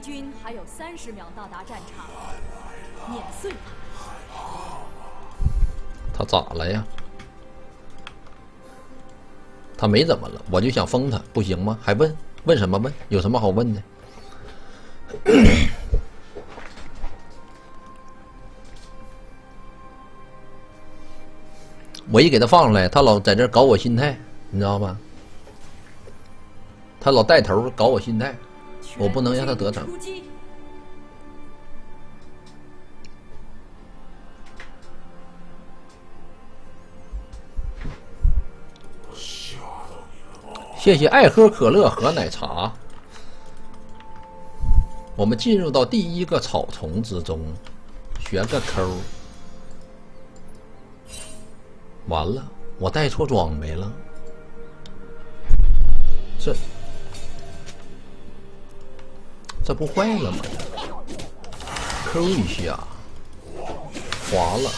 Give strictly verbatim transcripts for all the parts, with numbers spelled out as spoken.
军还有三十秒到达战场，碾碎他。 他咋了呀？他没怎么了，我就想封他，不行吗？还问问什么问？有什么好问的？我一给他放出来，他老在这搞我心态，你知道吗？他老带头搞我心态，我不能让他得逞。谢谢爱喝可乐和奶茶。我们进入到第一个草丛之中，悬个扣。完了，我带错装备了。这这不坏了吗？扣一下，滑了。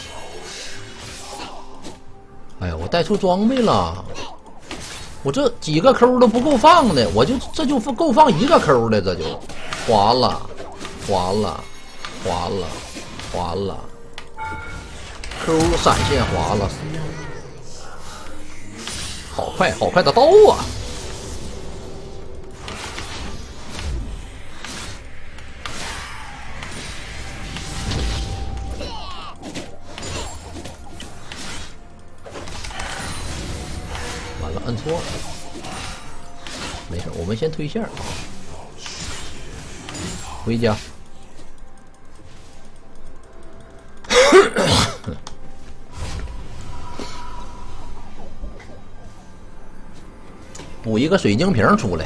哎呀，我带错装备了。我这几个扣都不够放的，我就这就够放一个扣的，这就滑了，滑了，滑了，滑了，扣闪现滑了，好快好快的刀啊！摁错了，没事，我们先推线啊，回家。补一个水晶瓶出来，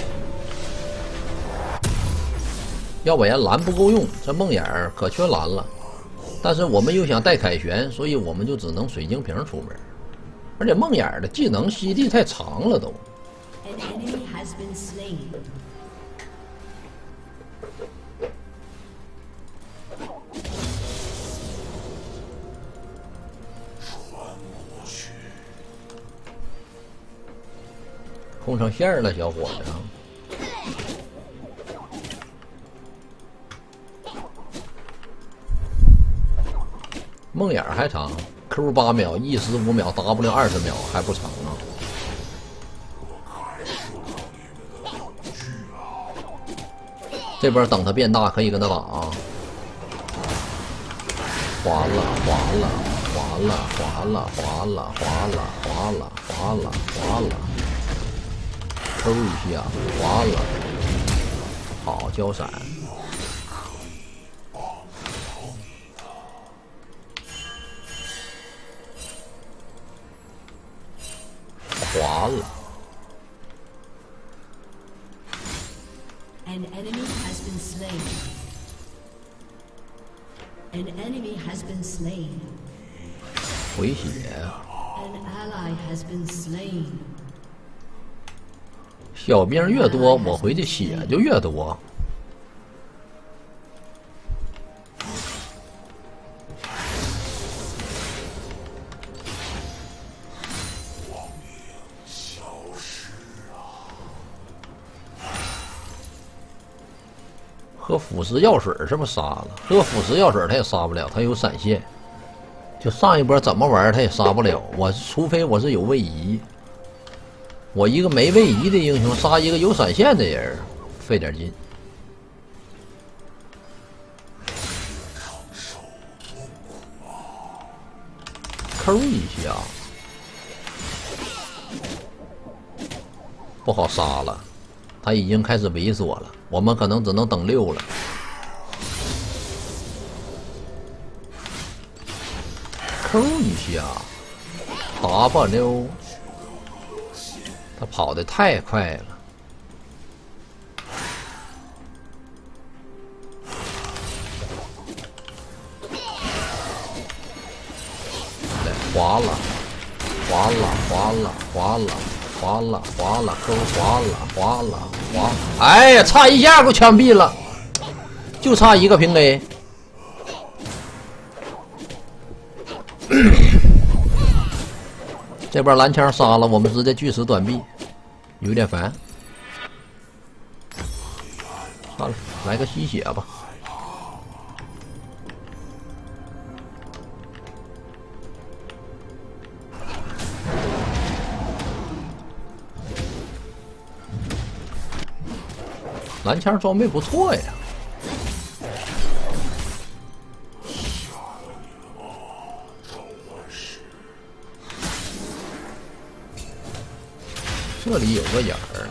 要不然蓝不够用，这梦魇儿可缺蓝了。但是我们又想带凯旋，所以我们就只能水晶瓶出门。而且梦魇儿的技能吸地太长了都。空成线了，小伙子。梦魇还长 ，Q 八秒，E 十五秒 ，W 二十秒，还不长啊。这边等它变大，可以跟他打啊。滑了，滑了，滑了，滑了，滑了，滑了，滑了，滑了，滑了。Q 一下，滑了，好交闪，滑了。 An enemy has been slain. An enemy has been slain. 回血。 An ally has been slain. 小兵越多，我回的血就越多。喝腐蚀药水是不是杀了？喝腐蚀药水他也杀不了，他有闪现。就上一波怎么玩他也杀不了我，除非我是有位移。我一个没位移的英雄杀一个有闪现的人，费点劲。抠一下，不好杀了，他已经开始猥琐了，我们可能只能等六了。抠一下 ，W。他跑得太快了，滑了，滑了，滑了，滑了，滑了，滑了，勾滑了，滑了，滑！哎呀，差一下给我枪毙了，就差一个平 A。这边蓝枪杀了，我们直接巨石短臂，有点烦。 算了，来个吸血吧。蓝枪装备不错呀。这里有个眼儿，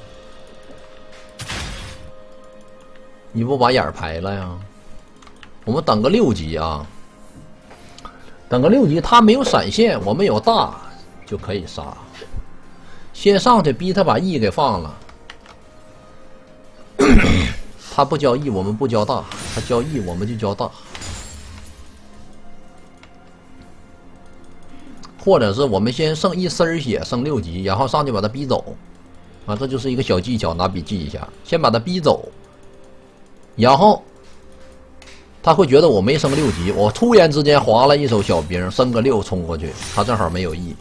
你不把眼儿排了呀？我们等个六级啊，等个六级，他没有闪现，我们有大就可以杀。先上去逼他把 E 给放了。他不交 E， 我们不交大；他交 E， 我们就交大。或者是我们先剩一丝血，剩六级，然后上去把他逼走。啊，这就是一个小技巧，拿笔记一下。先把他逼走，然后他会觉得我没升六级，我突然之间划了一手小兵，升个六冲过去，他正好没有 E。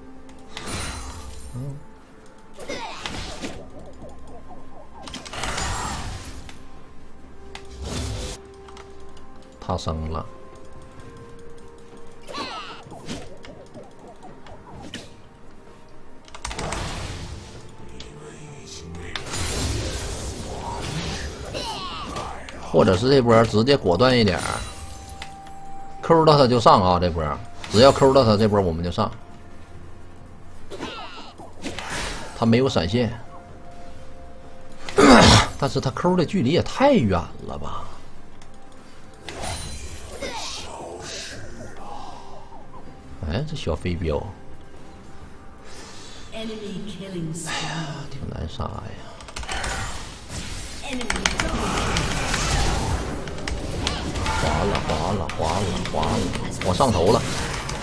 他升了，或者是这波直接果断一点，抠到他就上啊！这波只要抠到他，这波我们就上。他没有闪现，但是他抠的距离也太远了吧？哎，这小飞镖，哎呀，挺难杀呀！划了，划了，划了，划了，我上头了。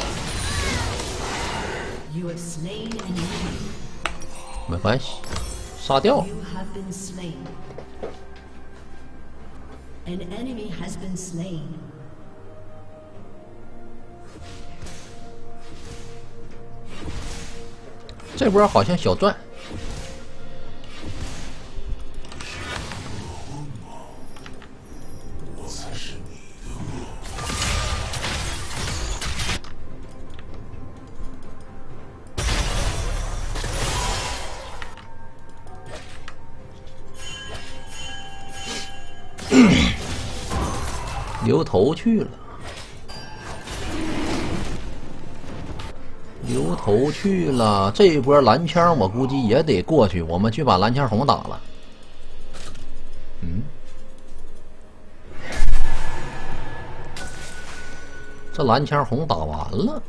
没关系，杀掉。这波好像小赚，留头去了。留头去了，这一波蓝枪我估计也得过去，我们去把蓝枪红打了。嗯，这蓝枪红打完了，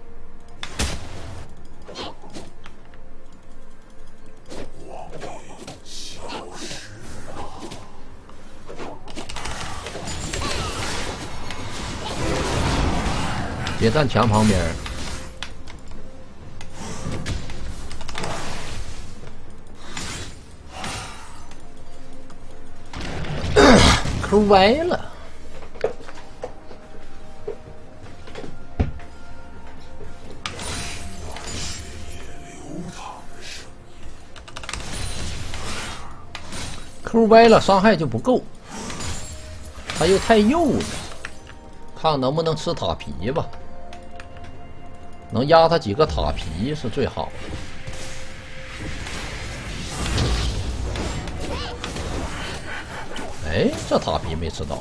别站墙旁边。抠歪了，抠歪了，伤害就不够，他又太幼了，看看能不能吃塔皮吧，能压他几个塔皮是最好的。哎，这塔皮没吃到。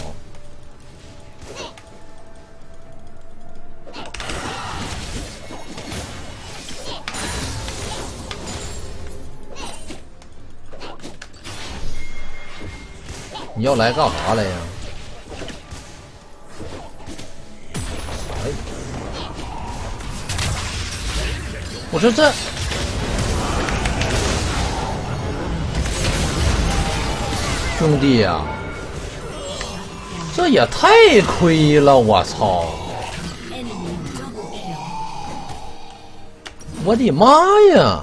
你要来干啥来呀？哎，我说这。兄弟呀、啊，这也太亏了！我操！我的妈呀！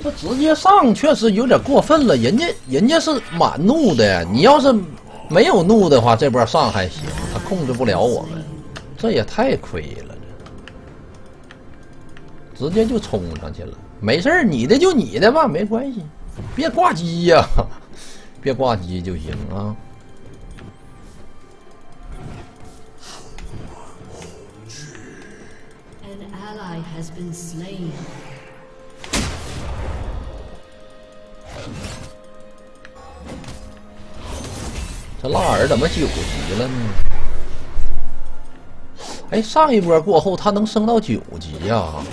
不直接上确实有点过分了，人家人家是满怒的，你要是没有怒的话，这波上还行，他控制不了我们，这也太亏了，直接就冲上去了。没事儿，你的就你的吧，没关系，别挂机呀、啊，别挂机就行啊。 An ally has been slain. 这拉尔怎么九级了呢？哎，上一波过后他能升到九级呀、啊？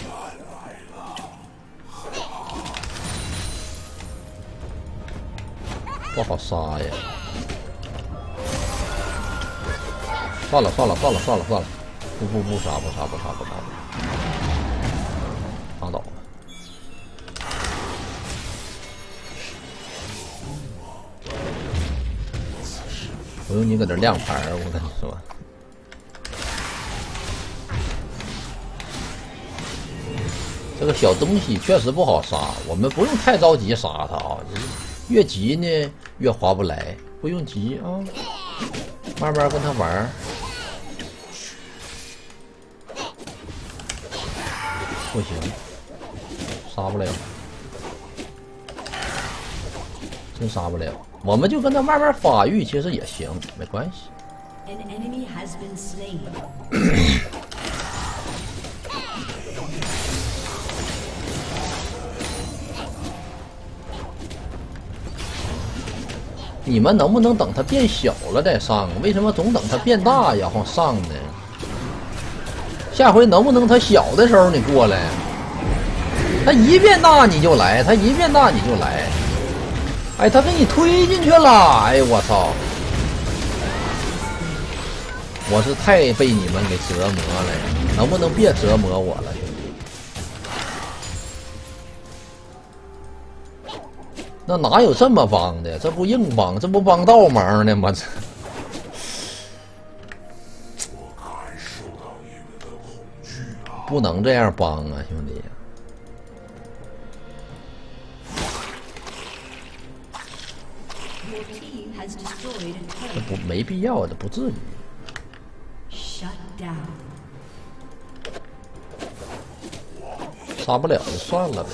不好杀呀！算了算了算了算了算了，不不不杀不杀不杀不杀不杀，打倒了。不用你搁这亮牌，我跟你说。这个小东西确实不好杀，我们不用太着急杀它啊，越急呢越划不来，不用急啊，慢慢跟他玩。不行，杀不了，真杀不了。我们就跟他慢慢发育，其实也行，没关系。 An enemy has been slain. 你们能不能等它变小了再上？为什么总等它变大然后上呢？下回能不能它小的时候你过来？它一变大你就来，它一变大你就来。哎，他给你推进去了！哎呦我操！我是太被你们给折磨了，能不能别折磨我了，兄弟？那哪有这么帮的？这不硬帮，这不帮倒忙呢吗？这不能这样帮啊，兄弟！这不没必要，这不至于。 Shut down. 杀不了就算了呗。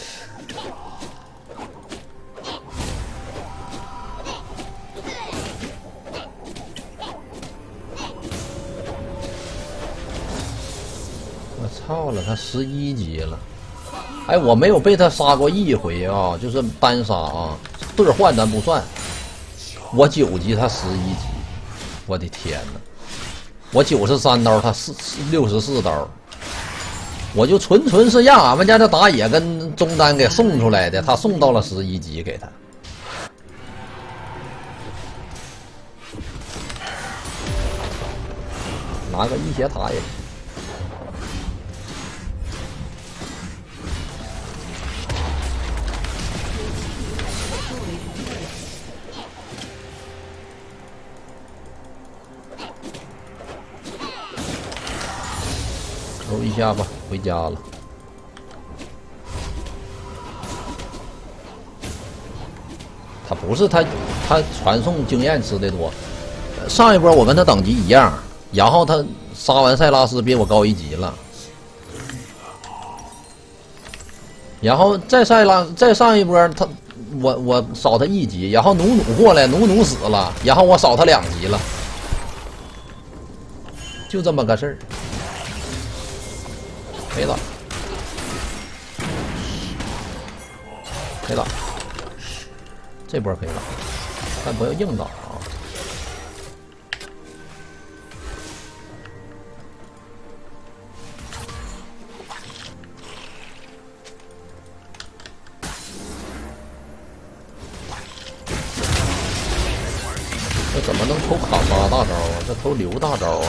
我操了，他十一级了。哎，我没有被他杀过一回啊，就是单杀啊，对换咱不算。我九级，他十一级，我的天哪！我九十三刀，他四六十四刀，我就纯纯是让俺们家的打野跟中单给送出来的，他送到了十一级给他。拿个一血塔也行。抽一下吧，回家了。他不是他，他传送经验吃的多。上一波我跟他等级一样，然后他杀完塞拉斯比我高一级了，然后再塞拉再上一波他我我少他一级，然后努努过来，努努死了，然后我少他两级了，就这么个事儿。可以了，可以了，这波可以了，但不要硬打啊！这怎么能抽卡莎大招啊？这抽刘大招啊！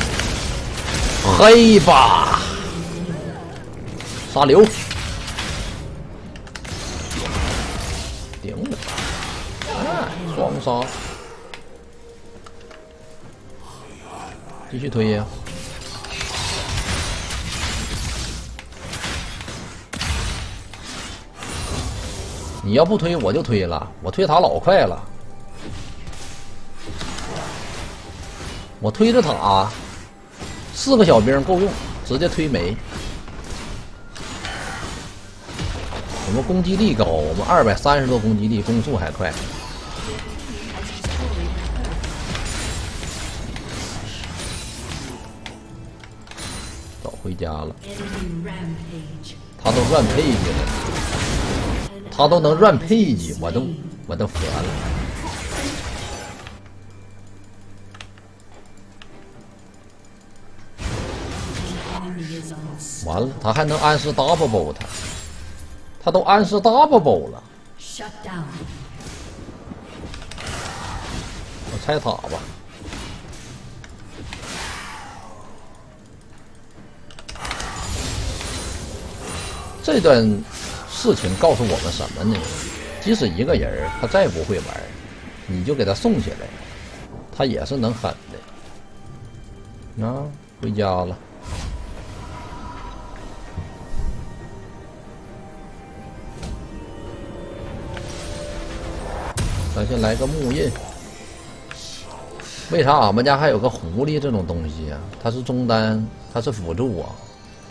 黑吧！杀刘，顶了，哎，双杀，继续推呀！ 你要不推我就推了，我推塔老快了。我推着塔，四个小兵够用，直接推没。我们攻击力高，我们二百三十多攻击力，攻速还快。走回家了。他都乱配去了，他都能乱配去，我都我都服了。完了，他还能暗示 double 他。他都暗示 double 了，我拆塔吧。这段事情告诉我们什么呢？即使一个人他再不会玩，你就给他送起来，他也是能狠的。啊，回家了。咱先来个木印。为啥俺们家还有个狐狸这种东西啊？它是中单，它是辅助啊。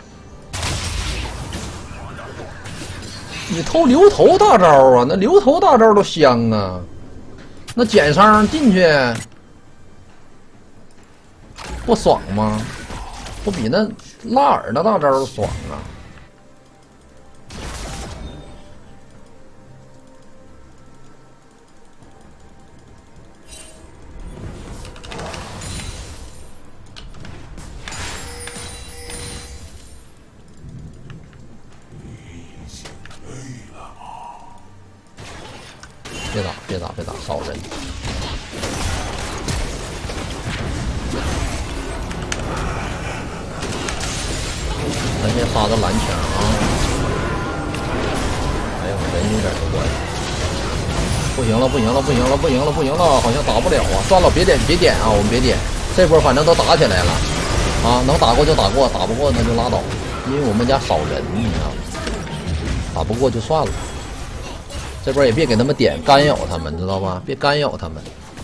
你偷流头大招啊？那流头大招都香啊！那减伤进去不爽吗？不比那拉尔的大招爽啊！别打别打别打，少人！咱先杀个蓝枪啊！哎呀，人有点多呀！不行了不行了不行了不行了不行了，好像打不了啊！算了，别点别点啊，我们别点。这波反正都打起来了啊，能打过就打过，打不过那就拉倒。因为我们家少人，你知道吗？打不过就算了。这边也别给他们点干扰他们，知道吧？别干扰他们。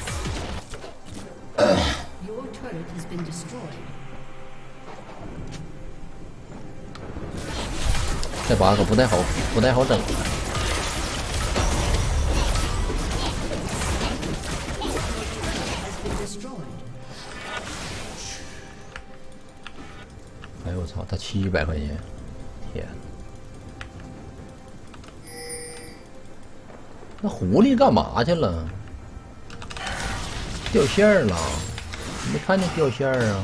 这把可不太好，不太好整。哎呦我操！他七百块钱，天！那狐狸干嘛去了？掉线了，没看见掉线啊？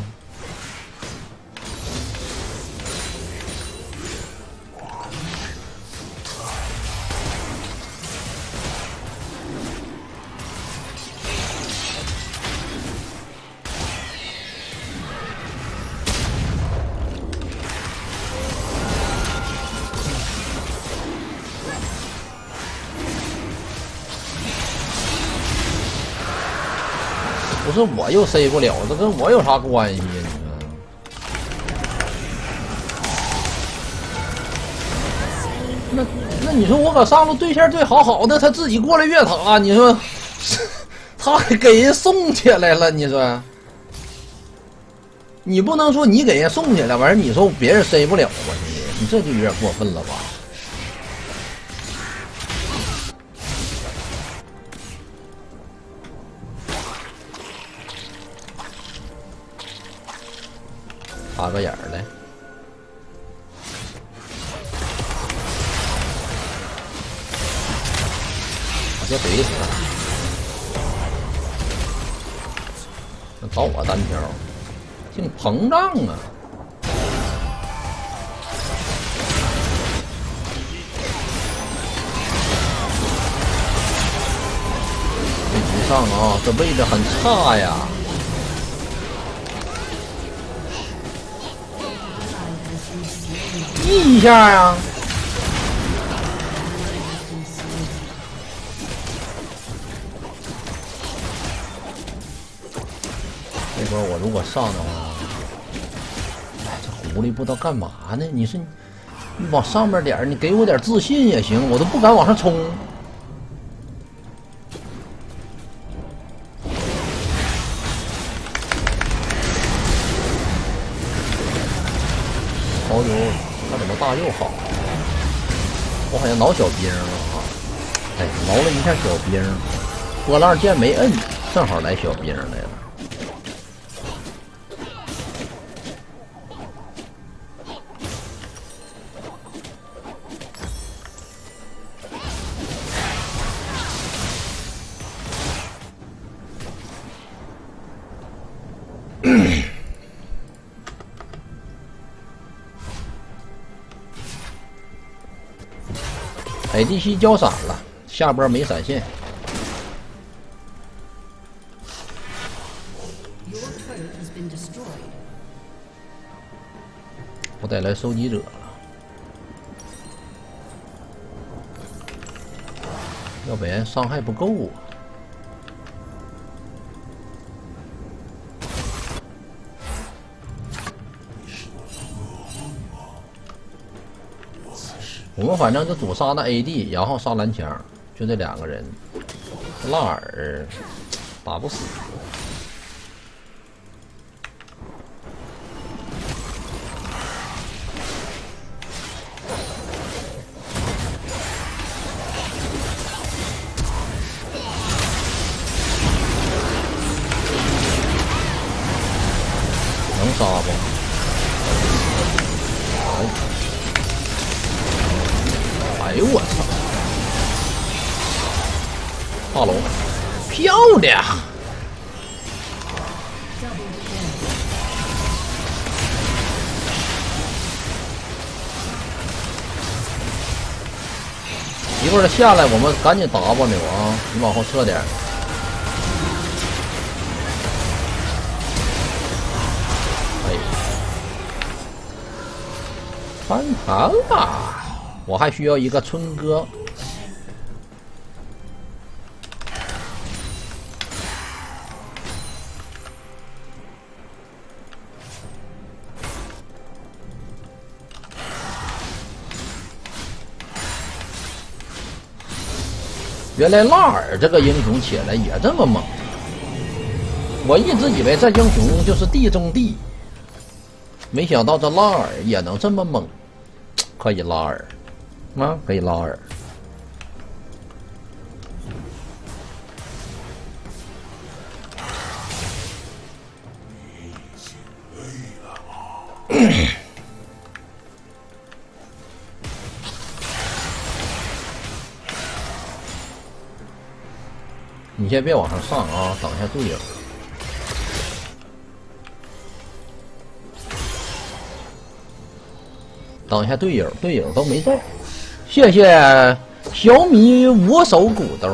不是我又塞不了，这跟我有啥关系呀？你说，那那你说我搁上路对线对好好的，他自己过来越塔，你说他还给人送起来了，你说，你不能说你给人送起来，完事你说别人塞不了吧？你这就有点过分了吧？插个眼儿来，我先怼死他！那找我单挑，挺膨胀啊！没不上啊，这位置很差呀！一一下啊！这波我如果上的话，哎，这狐狸不知道干嘛呢？你是你往上面点，你给我点自信也行，我都不敢往上冲。 好久，他怎么大又好？我好像挠小兵了啊！哎，挠了一下小兵，波浪键没摁，正好来小兵来了。A D C 交闪了，下波没闪现。我得来收集者了，要不然伤害不够啊。我们反正就主杀那 A D， 然后杀蓝枪，就这两个人。拉尔打不死。能杀不？哎呦我操！大龙，漂亮！一会儿下来，我们赶紧打吧牛啊！你往后撤点。哎，翻盘了！我还需要一个春哥。原来拉尔这个英雄起来也这么猛，我一直以为这英雄就是地中地，没想到这拉尔也能这么猛，可以拉尔。啊，可以拉尔。你先别往上上啊，挡一下队友。挡一下队友，队友都没在。谢谢小米五手骨头。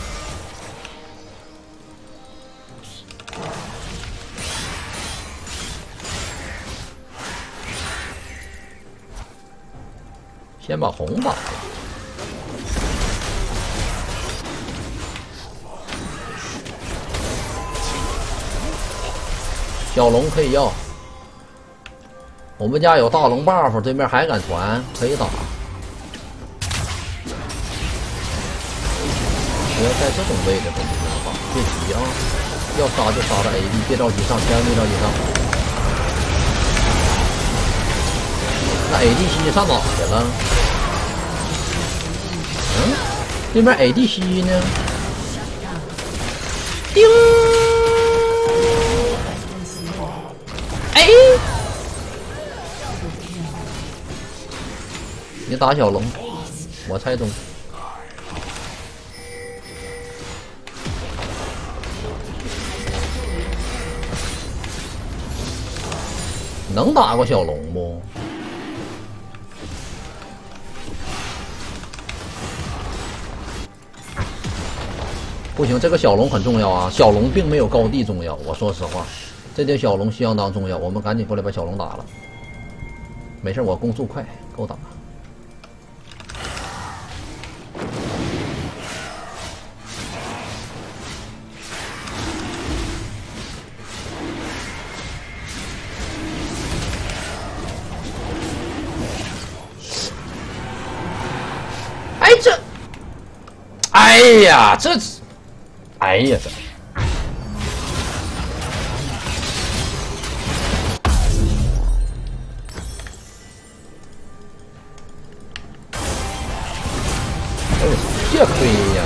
先把红打了。小龙可以要。我们家有大龙 buff， 对面还敢传，可以打。不要在这种位置跟对面打，别急啊！要杀就杀了 A D， 别着急上，千万别着急上。那 A D C 上哪去了？嗯，对面 A D C 呢？叮！哎！你打小龙，我猜中。能打过小龙不？不行，这个小龙很重要啊！小龙并没有高地重要，我说实话，这点小龙相当重要。我们赶紧过来把小龙打了。没事，我攻速快，够打。哎这，哎呀这，哎呀这。 血亏呀！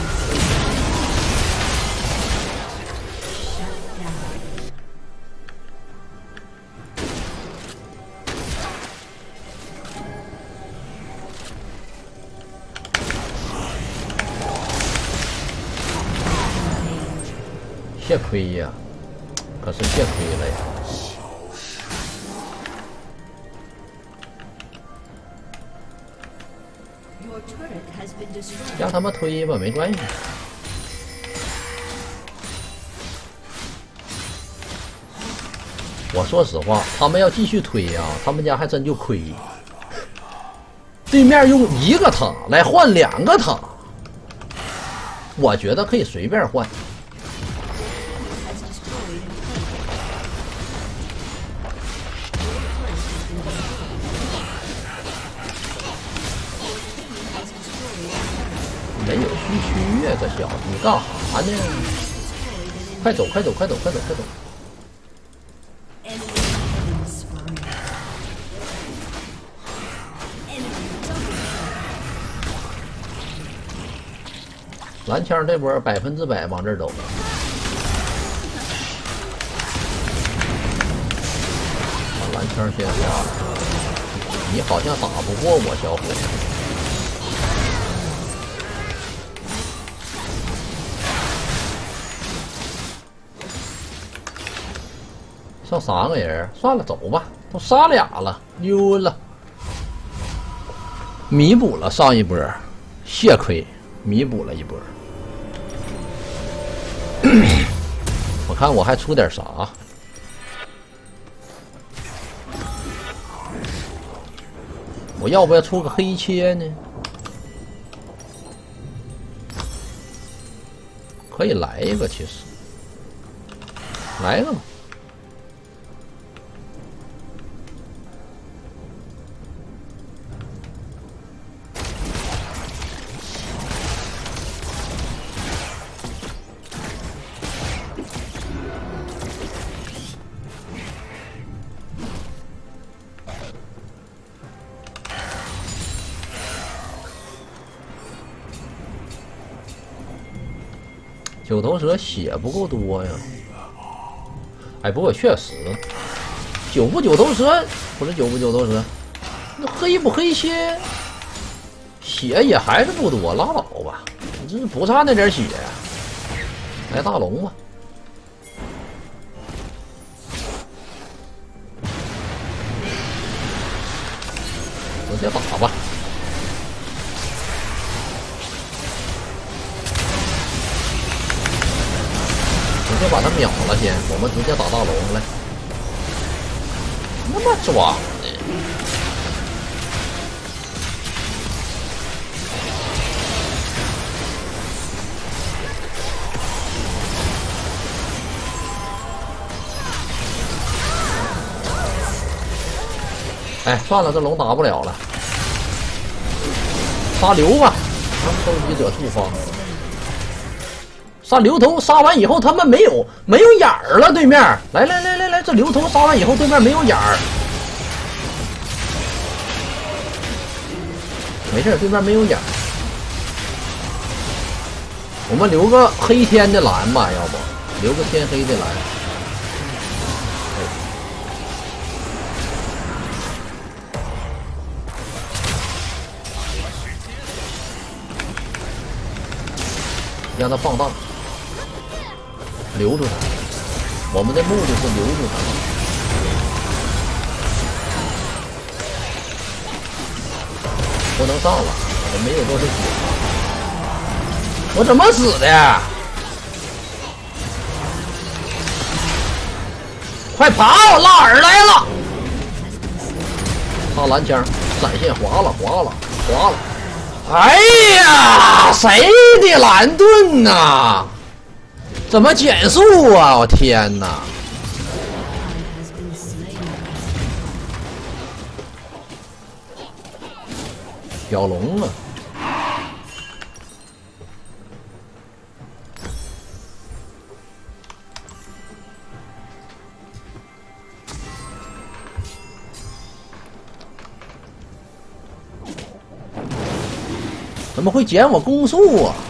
血亏呀！可是血亏了呀！ 让他们推吧，没关系。我说实话，他们要继续推呀、啊，他们家还真就亏。对面用一个塔来换两个塔，我觉得可以随便换。没有虚虚呀，这小子，你干啥呢？快走，快走，快走，快走，快走！蓝枪这波百分之百往这儿走。把蓝枪先花了，你好像打不过我，小伙子。 剩三个人，算了，走吧，都杀俩了，溜了，弥补了上一波血亏，弥补了一波。我看我还出点啥？我要不要出个黑切呢？可以来一个，其实来一个吧。 九头蛇血不够多呀，哎，不过确实，九不九头蛇不是九不九头蛇，那黑不黑切，血也还是不多，拉倒吧，你这不差那点血，来大龙吧，直接打吧。 直接把他秒了先，我们直接打大龙来。他妈装的！哎，算了，这龙打不了了，杀流吧，他们收集者触发。 杀流头，杀完以后他们没有没有眼儿了。对面，来来来来来，这流头杀完以后，对面没有眼儿。没事，对面没有眼儿。我们留个黑天的蓝吧，要不留个天黑的蓝。让他放大。 留住他，我们的目的是留住他。不能上了，我没有多少血。我怎么死的？快跑！拉尔来了！他蓝枪，闪现滑了，滑了，滑了。哎呀，谁的蓝盾呐？ 怎么减速啊！我天哪！小龙啊！ 怎么会减我攻速啊？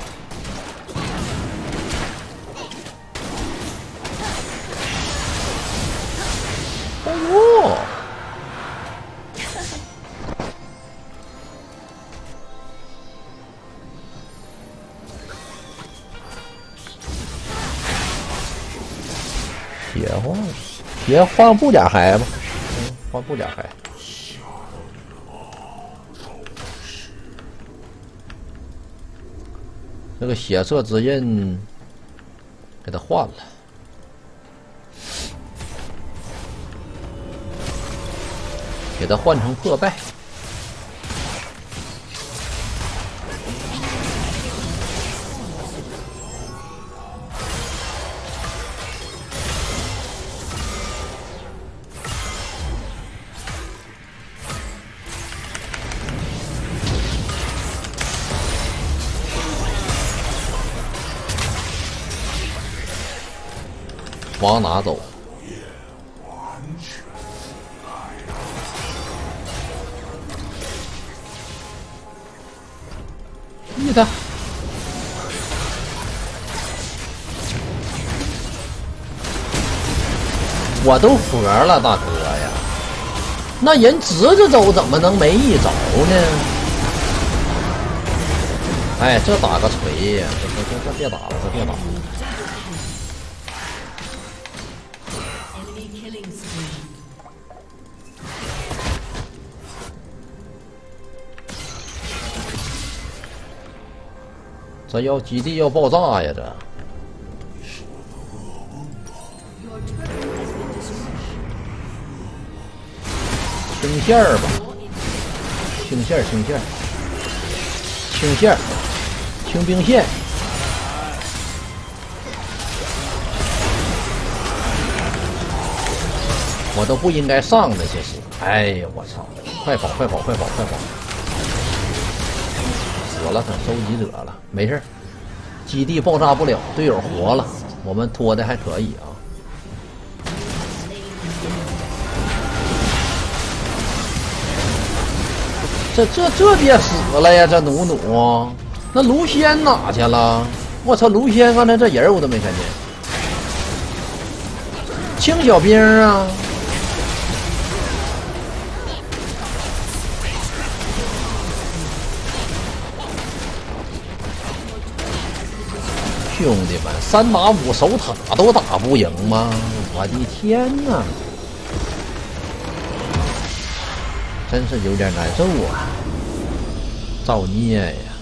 哦呦！铁换，铁换布甲骸吧，嗯，换布甲骸。这个血色之印给他换了，给他换成破败。往哪走？你的，我都活了，大哥呀！那人直着走，怎么能没一着呢？哎，这打个锤呀！这这这这别打了，这别打了。这要基地要爆炸呀！这清线儿吧，清线儿，清线儿，清线儿，清兵线。我都不应该上的，其实。哎呀，我操！快跑，快跑，快跑，快跑！死了，他收集者了，没事，基地爆炸不了，队友活了，我们拖的还可以啊。这这这别死了呀！这努努，那卢仙哪去了？我操，卢仙刚才这人我都没看见。清小兵啊！兄弟们，三打五守塔都打不赢吗？我的天哪！真是有点难受啊，造孽呀！